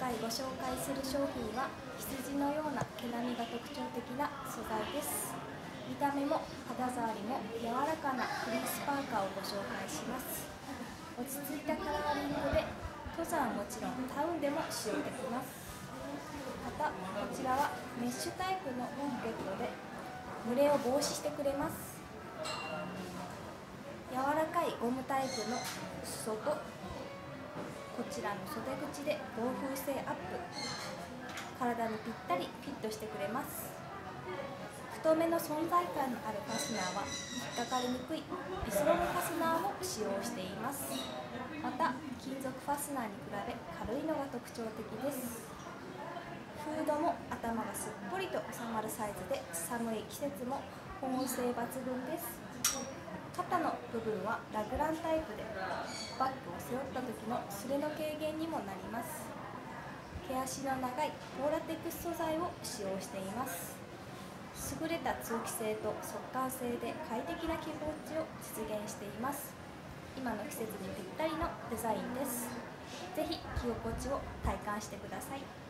回ご紹介する商品は羊のような毛並みが特徴的な素材です。見た目も肌触りも柔らかなフリースパーカーをご紹介します。落ち着いたカラーリングで登山はもちろんタウンでも使用できます。またこちらはメッシュタイプのポケットで蒸れを防止してくれます。柔らかいゴムタイプの裾とこちらの袖口で防風性アップ、体にぴったりフィットしてくれます。太めの存在感のあるファスナーは引っかかりにくいビスロムファスナーも使用しています。また金属ファスナーに比べ軽いのが特徴的です。フードも頭がすっぽりと収まるサイズで寒い季節も保温性抜群です。肩の部分はラグランタイプでバッグを背負った時のすれの軽減にもなります。毛足の長いポーラテックス素材を使用しています。優れた通気性と速乾性で快適な着心地を実現しています。今の季節にぴったりのデザインです。ぜひ着心地を体感してください。